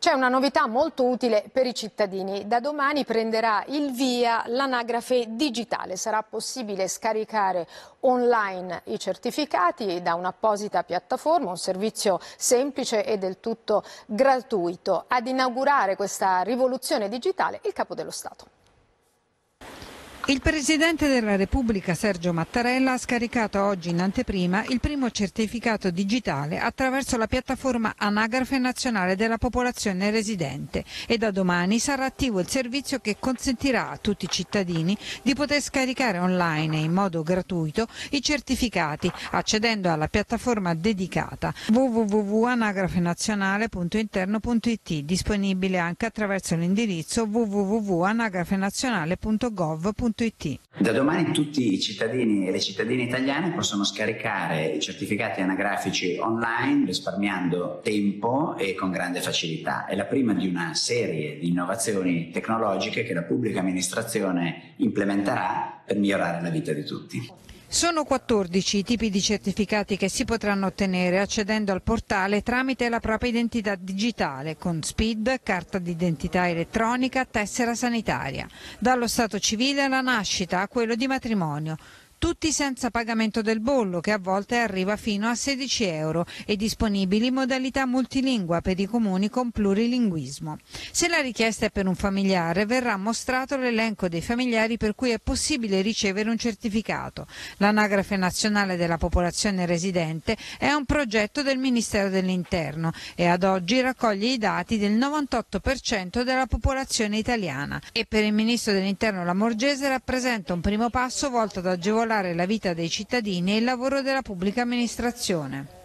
C'è una novità molto utile per i cittadini. Da domani prenderà il via l'anagrafe digitale. Sarà possibile scaricare online i certificati da un'apposita piattaforma, un servizio semplice e del tutto gratuito. Ad inaugurare questa rivoluzione digitale il Capo dello Stato. Il Presidente della Repubblica Sergio Mattarella ha scaricato oggi in anteprima il primo certificato digitale attraverso la piattaforma Anagrafe Nazionale della Popolazione Residente e da domani sarà attivo il servizio che consentirà a tutti i cittadini di poter scaricare online e in modo gratuito i certificati accedendo alla piattaforma dedicata www.anagrafenazionale.interno.it, disponibile anche attraverso l'indirizzo www.anagrafenazionale.gov.it. Da domani tutti i cittadini e le cittadine italiane possono scaricare i certificati anagrafici online risparmiando tempo e con grande facilità. È la prima di una serie di innovazioni tecnologiche che la pubblica amministrazione implementerà per migliorare la vita di tutti. Sono 14 i tipi di certificati che si potranno ottenere accedendo al portale tramite la propria identità digitale con SPID, carta d'identità elettronica, tessera sanitaria. Dallo stato civile alla nascita a quello di matrimonio. Tutti senza pagamento del bollo, che a volte arriva fino a 16 euro, e disponibili in modalità multilingua per i comuni con plurilinguismo. Se la richiesta è per un familiare, verrà mostrato l'elenco dei familiari per cui è possibile ricevere un certificato. L'Anagrafe Nazionale della Popolazione Residente è un progetto del Ministero dell'Interno e ad oggi raccoglie i dati del 98% della popolazione italiana e per il Ministro dell'Interno Lamorgese rappresenta un primo passo volto ad agevolare la vita dei cittadini e il lavoro della pubblica amministrazione.